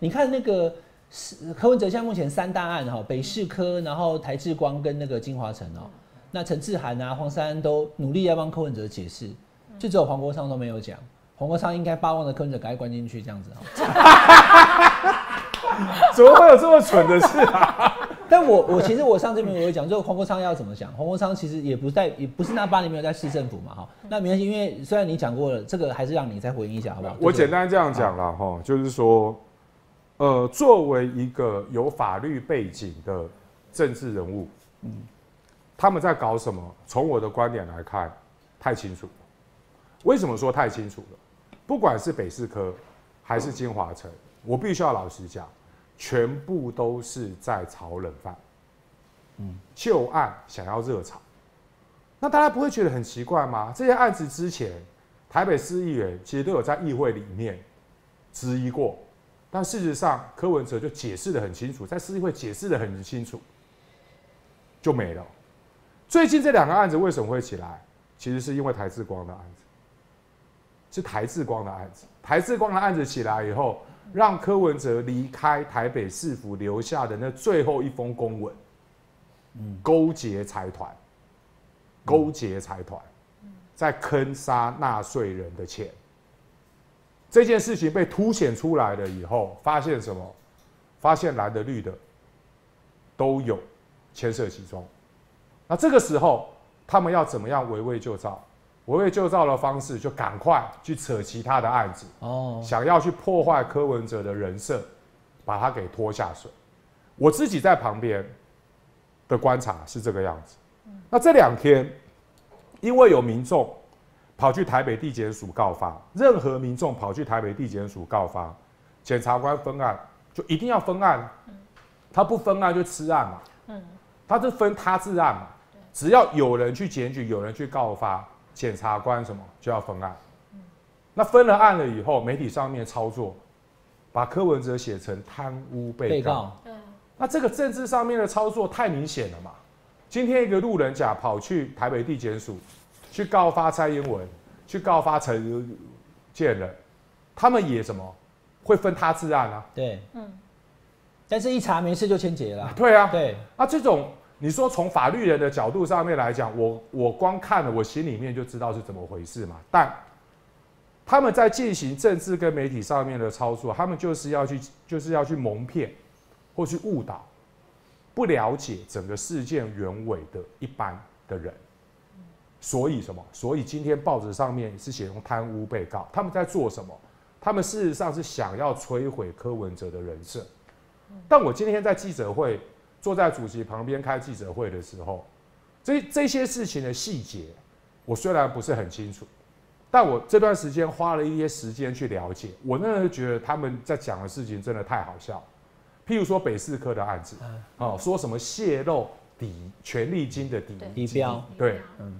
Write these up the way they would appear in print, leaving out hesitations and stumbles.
你看那个柯文哲现在目前3大案哈，北市科，然后台智光跟那个金华城哦，那陈志涵啊、黄珊珊都努力要帮柯文哲解释，就只有黄国昌都没有讲。黄国昌应该巴望的柯文哲赶快关进去这样子怎么会有这么蠢的事啊？ 但我其实我上这边我有讲，就黄国昌要怎么讲。黄国昌其实也不是那8年没有在市政府嘛哈。那没关系，因为虽然你讲过了，这个还是让你再回应一下好不好？ 我简单这样讲啦哈，就是说，作为一个有法律背景的政治人物，他们在搞什么？从我的观点来看，太清楚了。为什么说太清楚了？不管是北市科还是金华城，我必须要老实讲。全部都是在炒冷饭，旧案想要热炒，那大家不会觉得很奇怪吗？这些案子之前，台北市议员其实都有在议会里面质疑过，但事实上柯文哲就解释得很清楚，在市议会解释得很清楚，就没了。最近这2个案子为什么会起来？其实是因为台智光的案子，是台智光的案子。台智光的案子起来以后，让柯文哲离开台北市府留下的那最后一封公文，勾结财团，在坑杀纳税人的钱。这件事情被凸显出来了以后，发现什么？发现蓝的绿的都有牵涉其中。那这个时候，他们要怎么样围魏救赵？围魏救赵的方式，就赶快去扯其他的案子，想要去破坏柯文哲的人设，把他给拖下水。我自己在旁边的观察是这个样子。那这2天，因为有民众跑去台北地检署告发，任何民众跑去台北地检署告发，检察官分案就一定要分案，他不分案就吃案嘛，他是分他治案嘛，只要有人去检举，有人去告发。检察官什么就要分案，那分了案了以后，媒体上面操作，把柯文哲写成贪污被告。那这个政治上面的操作太明显了嘛。今天一个路人甲跑去台北地检署去告发蔡英文，去告发陈建仁，他们也什么会分他治案啊？ 对，但是一查没事就签结了。 对啊， 对， 这种。你说从法律人的角度上面来讲，我光看了，我心里面就知道是怎么回事嘛。但他们在进行政治跟媒体上面的操作，他们就是要去蒙骗或去误导不了解整个事件原委的一般的人。所以什么？所以今天报纸上面是写成贪污被告，他们在做什么？他们事实上是想要摧毁柯文哲的人设。但我今天在记者会。坐在主席旁边开记者会的时候，这些事情的细节，我虽然不是很清楚，但我这段时间花了一些时间去了解。我那时候觉得他们在讲的事情真的太好笑，譬如说北市科的案子，说什么泄露权利金的底标，对，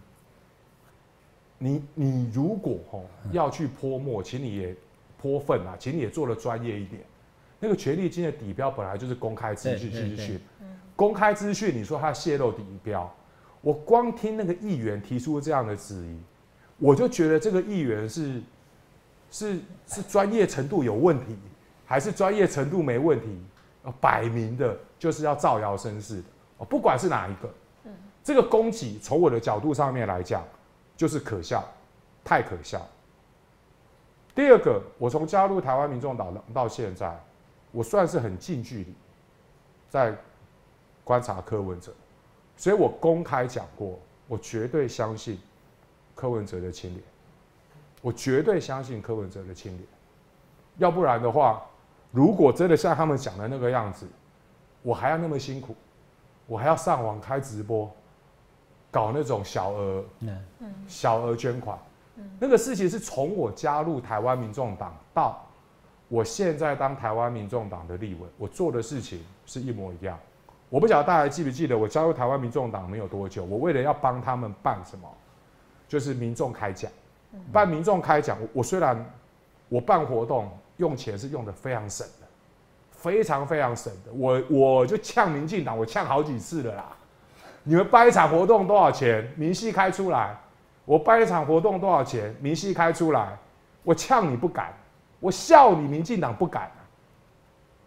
你如果要去泼墨，请你也泼粪啊，请你也做得专业一点。那个权利金的底标本来就是公开资讯，公开资讯，你说他泄露底标，我光听那个议员提出这样的质疑，我就觉得这个议员是专业程度有问题，还是专业程度没问题？摆明的就是要造谣生事的，不管是哪一个，这个攻击从我的角度上面来讲，就是可笑，太可笑。第二个，我从加入台湾民众党到现在。我算是很近距离在观察柯文哲，所以我公开讲过，我绝对相信柯文哲的清廉，我绝对相信柯文哲的清廉。要不然的话，如果真的像他们讲的那个样子，我还要那么辛苦，我还要上网开直播，搞那种小额捐款，那个事情是从我加入台湾民众党到我现在当台湾民众党的立委，我做的事情是一模一样。我不晓得大家记不记得，我加入台湾民众党没有多久，我为了要帮他们办什么，就是民众开讲。办民众开讲，我虽然我办活动用钱是用的非常省的，非常非常省的。我就呛民进党，我呛好几次了啦。你们办一场活动多少钱？明细开出来。我办一场活动多少钱？明细开出来。我呛你不敢。我笑你民进党不敢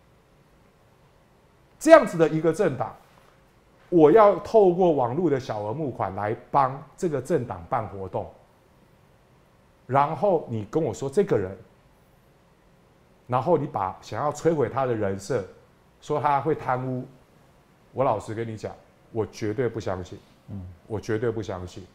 这样子的一个政党，我要透过网络的小额募款来帮这个政党办活动，然后你跟我说这个人，然后你把想要摧毁他的人设，说他会贪污，我老实跟你讲，我绝对不相信，我绝对不相信。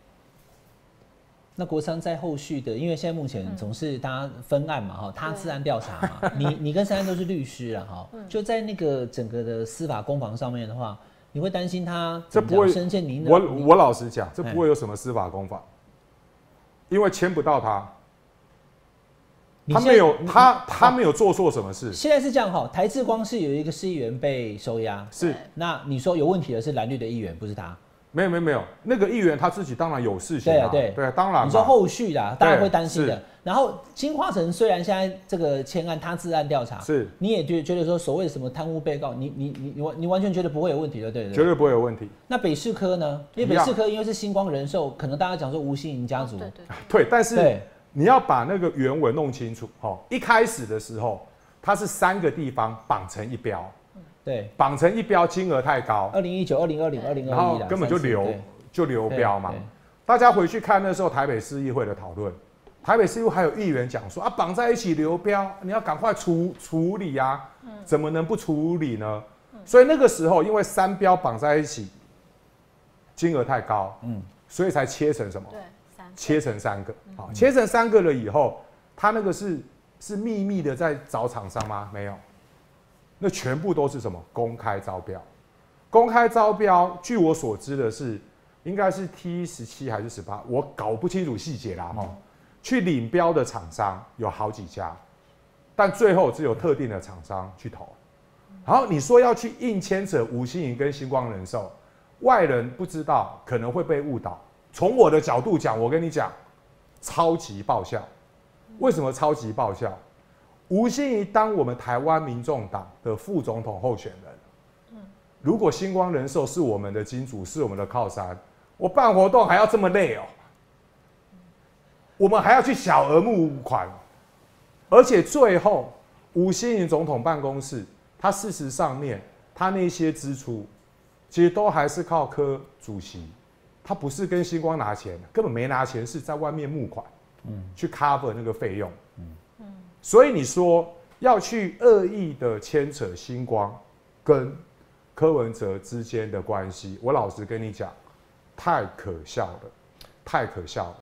那国昌在后续的，因为现在目前总是大家分案嘛，哈，他自案调查嘛，你跟珊珊都是律师啊，哈，就在那个整个的司法攻防上面的话，你会担心他这不会深陷您的？ 我老实讲，这不会有什么司法攻防，因为牵不到他。他没有做错什么事。 现在是这样哈，台智光是有一个市议员被收押， 是。 那你说有问题的是蓝绿的议员，不是他？ 没有，那个议员他自己当然有事情啊。对啊，当然。 你说后续啦，大家会担心的。然后金华城虽然现在这个签案他自案调查， 是， 你也觉得说所谓什么贪污被告，你完全觉得不会有问题的，对对？ 绝对不会有问题。 那北市科呢？因为北市科因为是星光人寿，可能大家讲说吴欣盈家族， 对，但是你要把那个原文弄清楚。一开始的时候，它是3个地方绑成一标。 对， 绑成一标金额太高 ，2019、2020、2021， 然后根本就流标嘛。大家回去看那时候台北市议会的讨论，台北市议会还有议员讲说啊，绑在一起流标，你要赶快处理啊，怎么能不处理呢？所以那个时候因为3标绑在一起，金额太高，所以才切成什么？对，切成3个。好，切成3个了以后，他那个是秘密的在找厂商吗？没有。那全部都是什么？公开招标。公开招标，据我所知的是，应该是 T17还是18，我搞不清楚细节啦。去领标的厂商有好几家，但最后只有特定的厂商去投。然后你说要去硬牵扯吴欣盈跟星光人寿，外人不知道，可能会被误导。从我的角度讲，我跟你讲，超级爆笑。为什么超级爆笑？吴欣盈当我们台湾民众党的副总统候选人，如果星光人寿是我们的金主，是我们的靠山，我办活动还要这么累哦，我们还要去小额募款，而且最后吴欣盈总统办公室，他事实上面他那些支出，其实都还是靠柯主席，他不是跟星光拿钱，根本没拿钱，是在外面募款，去 cover 那个费用。所以你说要去恶意的牵扯星光跟柯文哲之间的关系，我老实跟你讲，太可笑了，太可笑了。